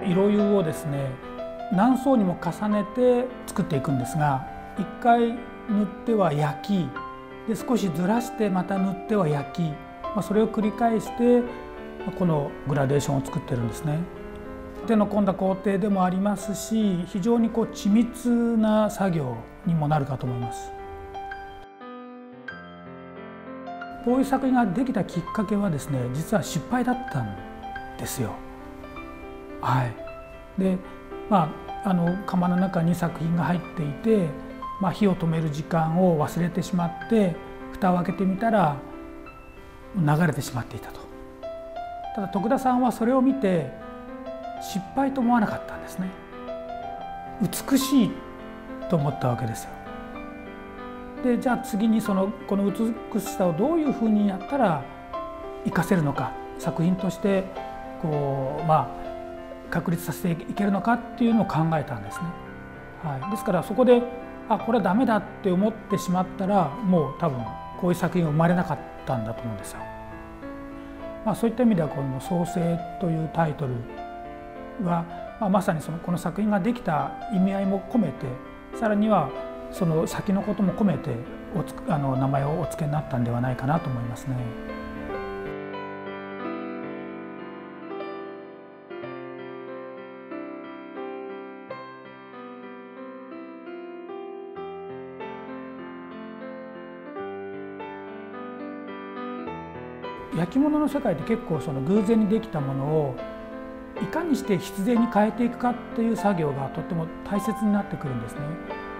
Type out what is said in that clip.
色釉をですね何層にも重ねて作っていくんですが、1回塗っては焼きで少しずらしてまた塗っては焼き、それを繰り返してこのグラデーションを作ってるんですね。手の込んだ工程でもありますし、非常に緻密な作業にもなるかと思います。こういう作品ができたきっかけはですね、実は失敗だったんですよ。はい。で、窯の中に作品が入っていて、火を止める時間を忘れてしまって蓋を開けてみたら流れてしまっていたと。ただ徳田さんはそれを見て失敗と思わなかったんですね。美しいと思ったわけですよ。で、じゃあ次にこの美しさをどういうふうにやったら活かせるのか、作品として確立させていけるのかっていうのを考えたんですね。はい、ですからそこでこれはダメだって思ってしまったら、もう多分こういう作品は生まれなかったんだと思うんですよ。そういった意味ではこの「創生」というタイトルは、まさにこの作品ができた意味合いも込めて、さらにはその先のことも込めて名前をお付けになったんではないかなと思いますね。焼き物の世界って結構偶然にできたものをいかにして必然に変えていくかっていう作業がとっても大切になってくるんですね。